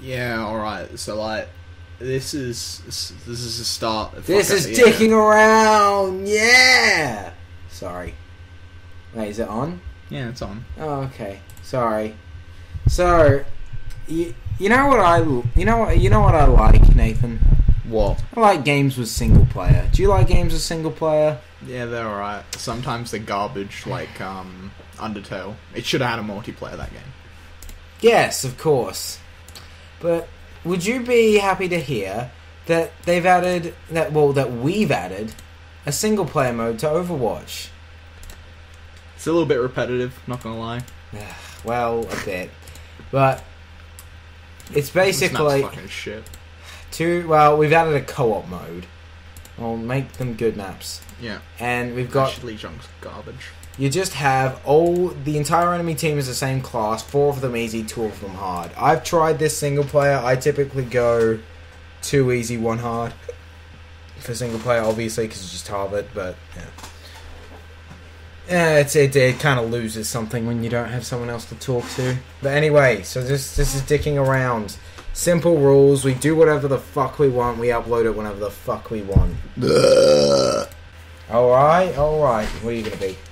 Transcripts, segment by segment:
Yeah, alright, so like, this is a start. This is dicking around, yeah! Sorry. Wait, is it on? Yeah, it's on. Oh, okay. Sorry. So, you know what I like, Nathan? What? I like games with single player. Do you like games with single player? Yeah, they're alright. Sometimes they're garbage, like, Undertale. It should have had a multiplayer, that game. Yes, of course. But would you be happy to hear that we've added a single player mode to Overwatch? It's a little bit repetitive, not gonna lie. Well, a bit. But it's basically fucking shit. we've added a co-op mode. I'll make them good maps. Yeah. And we've got Actually, Junk's garbage. You just have the entire enemy team is the same class, 4 of them easy, 2 of them hard. I've tried this single player. I typically go 2 easy, 1 hard for single player, obviously, because you just halve it, but yeah. It kind of loses something when you don't have someone else to talk to. But anyway, so this is dicking around. Simple rules. We do whatever the fuck we want. We upload it whenever the fuck we want. Alright. What are you going to be?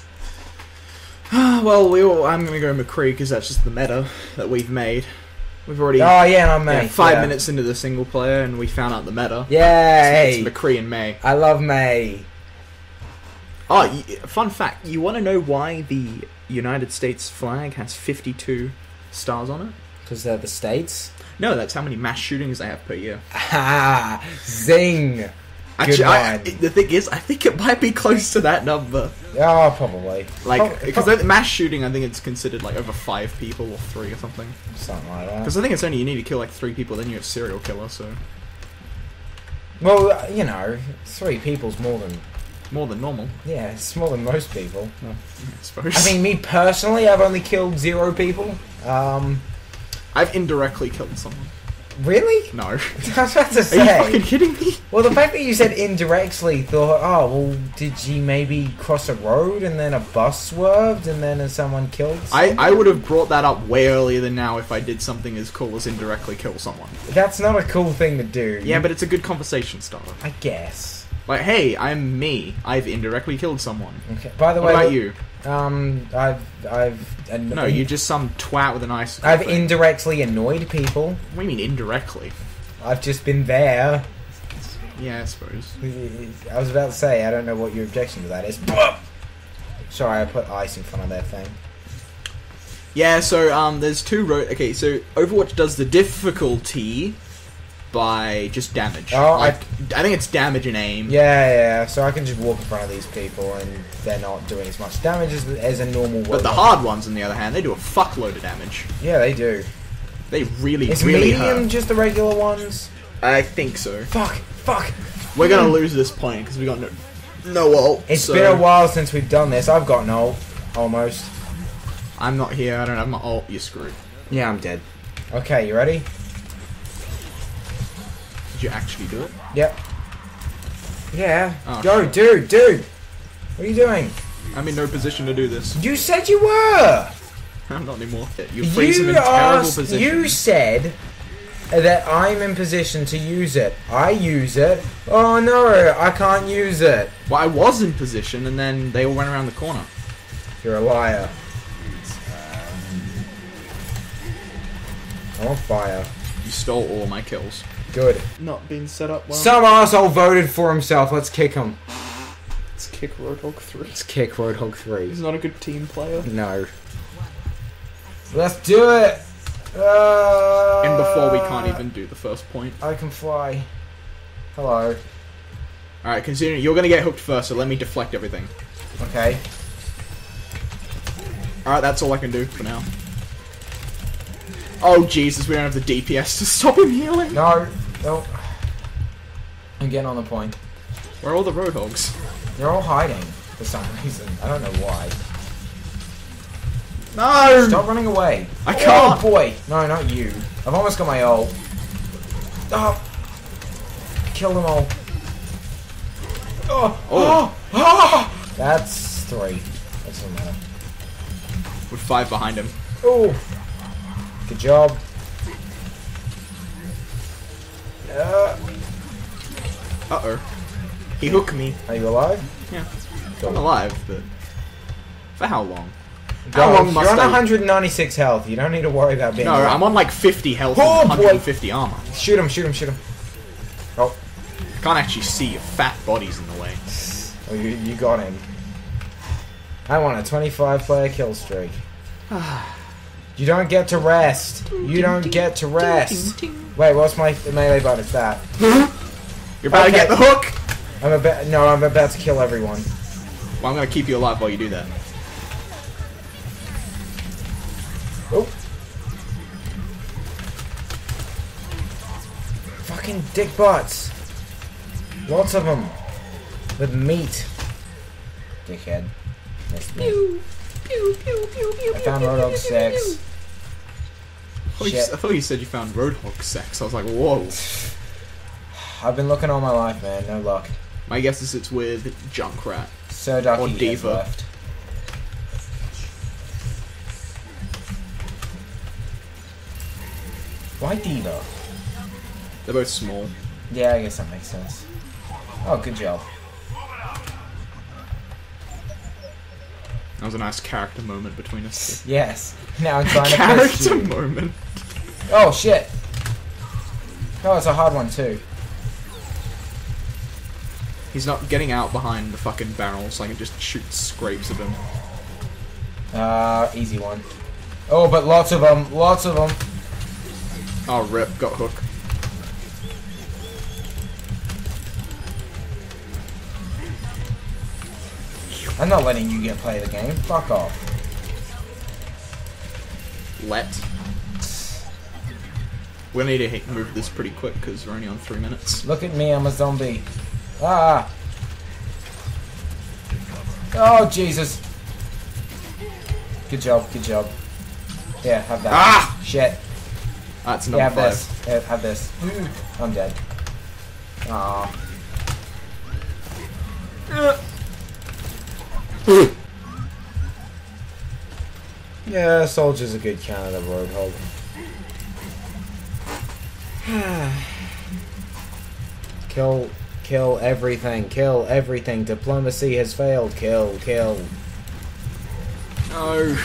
Well, I'm gonna go McCree because that's just the meta that we've made. We've already. Oh yeah, I'm May. 5 minutes into the single player, and we found out the meta. Yay! It's McCree and May. I love May. Oh, fun fact! You want to know why the United States flag has 52 stars on it? Because they're the states. No, that's how many mass shootings they have per year. Ah, zing! Actually, the thing is, I think it might be close to that number. Oh, probably. Like, because mass shooting, I think it's considered like over 5 people or 3 or something. Something like that. Because I think it's only you need to kill like 3 people, then you have serial killer. So. Well, 3 people's more than normal. Yeah, it's more than most people. Well, I suppose. I mean, me personally, I've only killed 0 people. I've indirectly killed someone. Really? No. I was about to say. Are you fucking kidding me? Well, the fact that you said indirectly, thought, oh, well, did you maybe cross a road and then a bus swerved and then someone killed someone? I would have brought that up way earlier than now if I did something as cool as indirectly kill someone. That's not a cool thing to do. Yeah, but it's a good conversation starter. I guess. Like, hey, I'm me. I've indirectly killed someone. Okay. By the what way, about you? No, you're just some twat with an ice. I've indirectly annoyed people. What do you mean indirectly? I've just been there. Yeah, I suppose. I was about to say, I don't know what your objection to that is. Sorry, I put ice in front of that thing. Yeah, so there's 2 okay, so Overwatch does the difficulty by just damage. Oh, I think it's damage and aim. Yeah, so I can just walk in front of these people and they're not doing as much damage as a normal But the hard ones, on the other hand, they do a fuckload of damage. Yeah, they do. They really, Is really medium hurt. just the regular ones? I think so. Fuck. We're gonna lose this point because we got no ult. It's been a while since we've done this. I've got no ult. Almost. I'm not here. I don't have my ult. You're screwed. Yeah, I'm dead. Okay, you ready? Did you actually do it? Yep. Yeah. Oh, Go, shit. dude. What are you doing? I'm in no position to do this. You said you were. I'm not anymore. You freeze him in terrible position. You said that I'm in position to use it. I use it. Oh no, I can't use it. Well, I was in position, and then they all went around the corner. You're a liar. I'm on fire. You stole all my kills. Good. Not being set up well. Some arsehole voted for himself. Let's kick him. Let's kick Roadhog 3. Let's kick Roadhog 3. He's not a good team player. No. Let's do it! And before we can't even do the first point. I can fly. Hello. Alright, considering you're gonna get hooked first, so let me deflect everything. Okay. Alright, that's all I can do for now. Oh Jesus, we don't have the DPS to stop him healing. No. I'm getting on the point. Where are all the Roadhogs? They're all hiding for some reason. I don't know why. No! Stop running away. I can't. Oh boy. No, not you. I've almost got my ult. Oh. Kill them all. Oh. That's 3. That doesn't matter. With 5 behind him. Oh. Good job. Uh-oh. He hooked me. Are you alive? Yeah. Cool. I'm alive, but... For how long? Go, How long must you're on I... 196 health. You don't need to worry about being No, alive. I'm on like 50 health Oh, and boy. 150 armor. Shoot him, shoot him, shoot him. Oh, I can't actually see your fat bodies in the way. oh you got him. I want a 25-player kill streak. You don't get to rest. You don't get to rest. Wait, what's my melee bonus? That. You're about to Okay. get the hook! I'm about to kill everyone. Well, I'm gonna keep you alive while you do that. Oh. Fucking dick butts. Lots of them. With meat. Dickhead. Missed me. I found Roadhog 6. I Shit. thought you said you found Roadhog sex. I was like, whoa. I've been looking all my life, man. No luck. My guess is it's with Junkrat. So Ducky Or has Diva. left. Why Diva? They're both small. Yeah, I guess that makes sense. Oh, good job. That was a nice character moment between us two. Yes. Now I'm trying to push Character you. moment. Oh shit. Oh, it's a hard one too. He's not getting out behind the fucking barrel, so I can just shoot scrapes of him. Easy one. Oh, but lots of them. Lots of them. Oh, rip. Got hook. I'm not letting you get play the game. Fuck off. Let. We're gonna need to move this pretty quick because we're only on 3 minutes. Look at me, I'm a zombie. Ah! Oh, Jesus. Good job, good job. Yeah, have that. Ah! Shit. That's Yeah, number have 5. this. Yeah, have this. I'm dead. Aw. Yeah, soldier's a good Canada Roadhog. Kill everything, kill everything. Diplomacy has failed. Kill. No.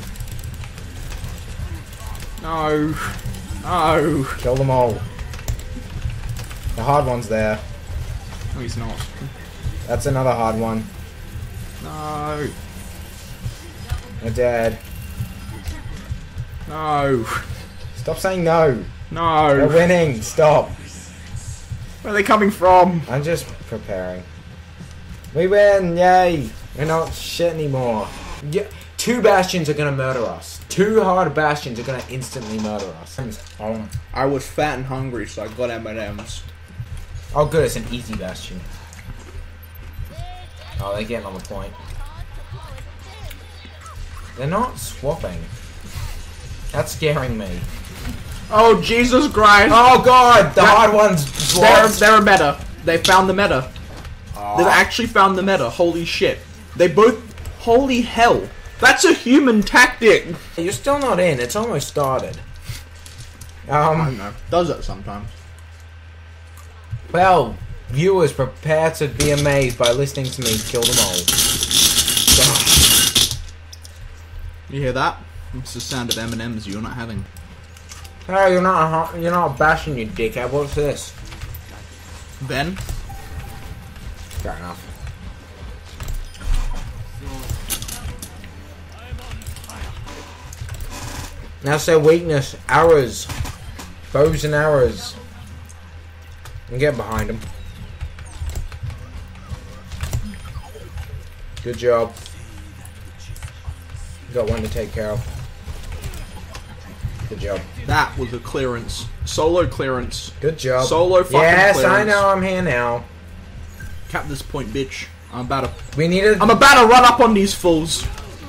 No. No. Kill them all. The hard one's there. No, he's not. That's another hard one. No. They're dead. No. Stop saying no. No. We're winning. Stop. Where are they coming from? I'm just preparing. We win! Yay! We're not shit anymore. Yeah, 2 bastions are gonna murder us. 2 hard bastions are gonna instantly murder us. I was fat and hungry, so I got M&Ms. Oh good, it's an easy bastion. Oh, they're getting on the point. They're not swapping. That's scaring me. Oh, Jesus Christ! Oh god! The hard ones swapped. They're a meta. They found the meta. They've actually found the meta. Holy shit. They both... Holy hell. That's a human tactic. You're still not in. It's almost started. I don't know. Does it sometimes. Well, viewers, prepare to be amazed by listening to me kill them all. You hear that? It's the sound of M&Ms you're not having. Hey, you're not bashing, you dickhead. What's this? Ben? Fair enough. That's their weakness. Arrows. Bows and arrows. And get behind them. Good job. Got one to take care of. Good job. That was a clearance. Solo clearance. Good job. Solo fucking yes, clearance. I know. I'm here now. Cap this point, bitch. I'm about to run up on these fools.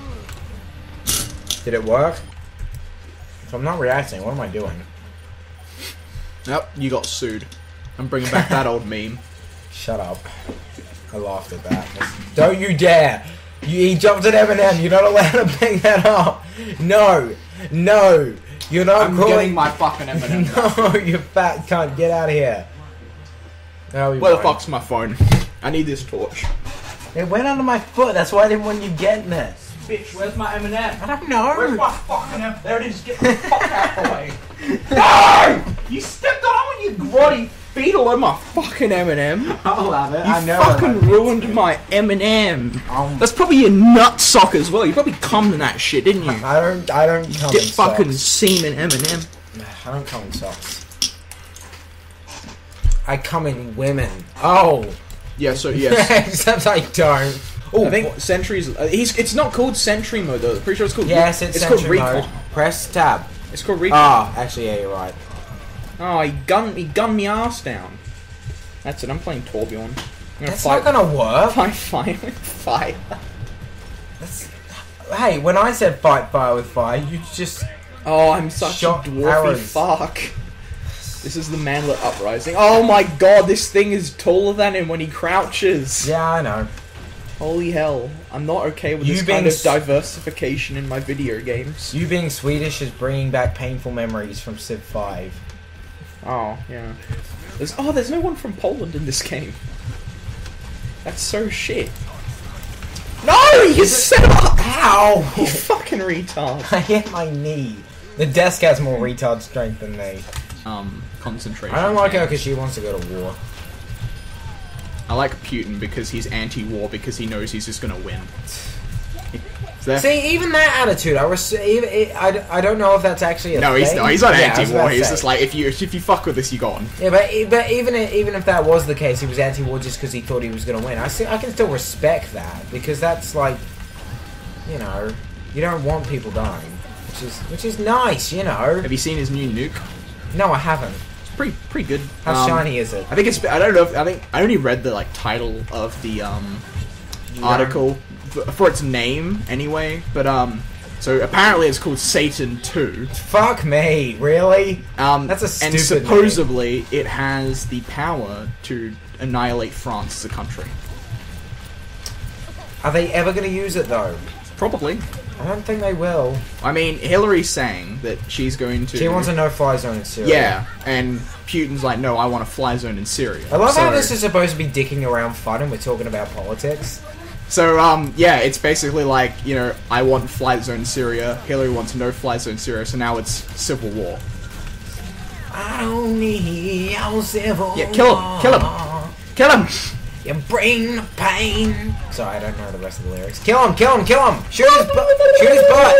Did it work? If I'm not reacting, what am I doing? Yep, you got sued. I'm bringing back that old meme. Shut up. I laughed at that. Don't you dare! He jumped at Eminem. You're not allowed to pick that up. No. No. You're not I'm calling... getting my fucking M&M back. No, you fat cunt. Get out of here. That'll be Where the fine. fuck's my phone? I need this torch. It went under my foot. That's why I didn't want you getting it. Bitch, where's my M&M? I don't know. Where's my fucking M? There it is. Get the fuck out of the way. No! You stepped on with your grotty feet all over my fucking M&M. I'll have it. You I know. fucking ruined my M&M. Um, That's probably your nut sock as well. You probably cummed in that shit, didn't you? I don't come Get in fucking socks. semen M&M. I don't come in socks. I come in women. Oh. Yeah, so yes. Except I don't. I think Sentry's. It's not called Sentry mode though. Pretty sure it's called. Yes, it's called Sentry Recon. mode. Press tab. It's called Recon. Actually, yeah, you're right. Oh, he gunned me ass down. That's it. I'm playing Torbjorn. I'm gonna That's fight. not gonna work. Fight. That's, hey, when I said fight fire with fire, you just Oh, I'm such shot a dwarfy arrows. fuck. This is the Manlet Uprising. Oh my god, this thing is taller than him when he crouches. Yeah, I know. Holy hell. I'm not okay with You this being kind of s- diversification in my video games. You being Swedish is bringing back painful memories from Civ 5. Oh, yeah. There's no one from Poland in this game. That's so shit. No! You set up! Ow! You fucking retard. I hit my knee. The desk has more retard strength than me. Concentration. I don't like her camp. because she wants to go to war. I like Putin because he's anti-war because he knows he's just gonna win. So See, even that attitude, I don't know if that's actually a no, thing. he's not Yeah, I was about anti-war. to He's say. just like if you fuck with us, you're gone. Yeah, but even if that was the case, he was anti-war just because he thought he was going to win. I can still respect that because that's like, you know, you don't want people dying, which is nice, you know. Have you seen his new nuke? No, I haven't. It's pretty good. How shiny is it? I think it's. I don't know. I think I only read the title of the article for its name anyway. But so apparently it's called Satan 2. Fuck me, really? That's a stupid and supposedly it has the power to annihilate France as a country. Are they ever going to use it though? Probably. I don't think they will. I mean, Hillary's saying that she's going to. She wants a no-fly zone in Syria. Yeah, and Putin's like, no, I want a fly zone in Syria. I love how So- this is supposed to be dicking around fun and we're talking about politics. So, yeah, it's basically like, you know, I want fly zone Syria, Hillary wants no fly zone Syria, so now it's civil war. I don't need your civil Yeah, kill him, kill him. war. Kill him! You bring the pain. Sorry, I don't know the rest of the lyrics. Kill him, kill him, kill him! Shoot his butt! Shoot his butt!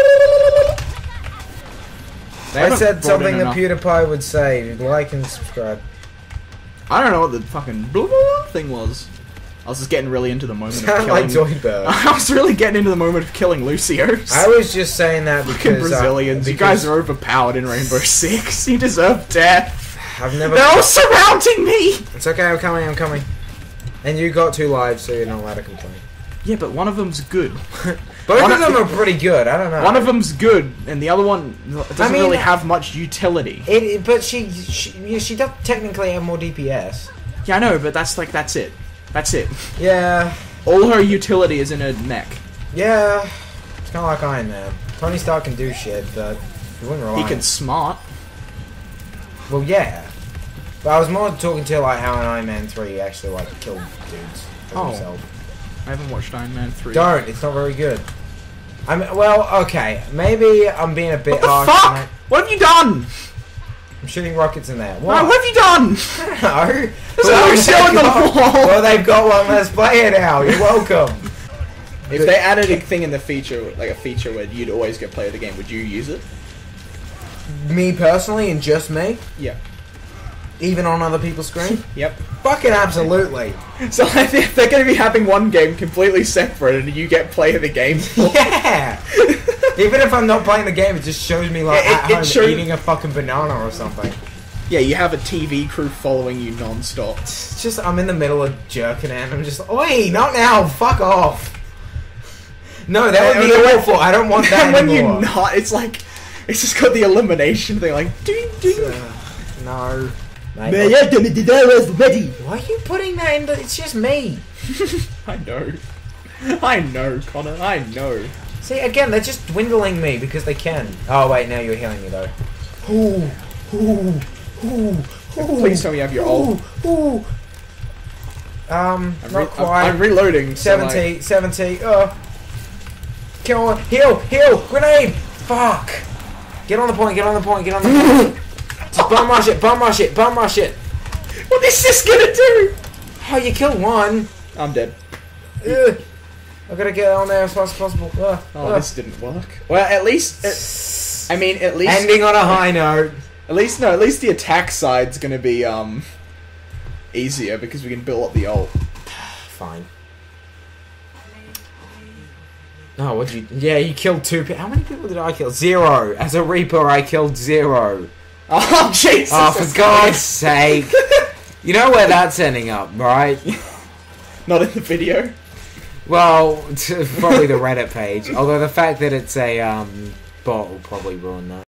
They I haven't said brought something in that enough- PewDiePie would say. Like and subscribe. I don't know what the fucking blah, blah thing was. I was just getting really into the moment of Sound like killing... Zoidberg. I was really getting into the moment of killing Lucios. I was just saying that Fucking because Brazilians, you guys are overpowered in Rainbow Six. You deserve death. I've never. They're all surrounding me! It's okay. I'm coming. I'm coming. And you got 2 lives, so you're not allowed to complain. Yeah, but one of them's good. Both One of them are pretty good. I don't know. One of them's good, and the other one doesn't mean, really have much utility. But she does technically have more DPS. Yeah, I know, but that's it. That's it. Yeah. All her utility is in her neck. Yeah. It's kind of like Iron Man. Tony Stark can do shit, but you wouldn't rely. He can smart. Well, yeah. But I was more talking to like how in Iron Man 3 he actually like killed dudes for Oh. himself. I haven't watched Iron Man 3. Don't. It's not very good. I mean, well, okay. Maybe I'm being a bit What the harsh. fuck? tonight. What have you done? I'm shooting rockets in there. No, What? what have you done? No. There's no show on the wall. Well, they've got one. Let's play it now. You're welcome. If they added a thing in the feature, like a feature where you'd always get play of the game, would you use it? Me personally, and just me, Yeah. even on other people's screen. Yep. Fucking absolutely. So I think they're going to be having one game completely separate, and you get play of the game. Yeah. Even if I'm not playing the game, it just shows me like Yeah, at it home shows- eating a fucking banana or something. Yeah, you have a TV crew following you non-stop. It's just I'm in the middle of jerking it, and I'm just, oi, not now, fuck off. No, that would be And when- awful. I don't want that And when anymore. you're not, it's like, it's just got the elimination thing, like, ding, ding. No. Man, yeah, damn it, I was ready. Why are you putting that in? It's just me. I know, Connor, I know. See, again, they're just dwindling me because they can. Oh, wait, now you're healing me, though. Ooh, ooh, ooh, ooh. Please tell me you have your ult. Ooh. Not quite. I'm reloading. 70, 70. Kill one. Heal. Grenade. Fuck. Get on the point. Get on the point. Just bum rush it. What is this gonna do? Oh, you killed one. I'm dead. I've got to get on there as fast as possible. This didn't work. Well, at least... Ending on a high note. At least the attack side's gonna be, easier, because we can build up the ult. Fine. Oh, what'd you... Yeah, you killed 2 people. How many people did I kill? 0. As a Reaper, I killed 0. Oh, Jesus! Oh, for God's sake. You know where that's ending up, right? Not in the video. Well, probably the Reddit page. Although the fact that it's a bot will probably ruin that.